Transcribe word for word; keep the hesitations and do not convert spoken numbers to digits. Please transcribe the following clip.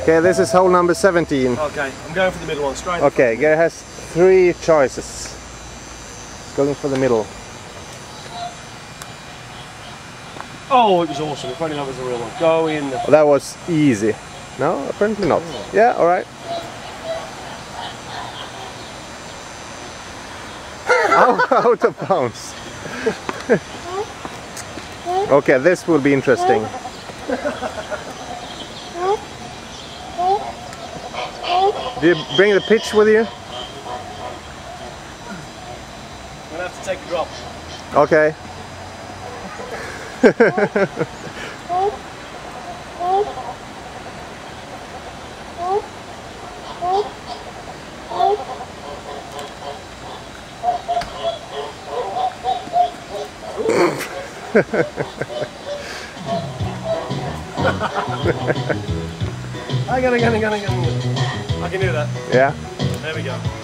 Okay, this is hole number seventeen. Okay, I'm going for the middle one, straight. Okay, Gary has three choices. Going for the middle. Oh, it was awesome. If only that was the real one. Go in. Well, that was easy. No, apparently not. Oh. Yeah, alright. out, out of bounds. Okay, this will be interesting. Do you bring the pitch with you? I'm going to have to take a drop. Okay. Hang on, hang on, hang on, hang on. I can do that. Yeah. There we go.